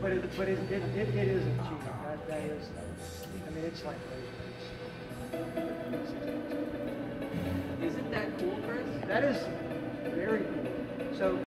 But it isn't cheap. That is, I mean, it's like Isn't that cool, Chris? that is very cool. So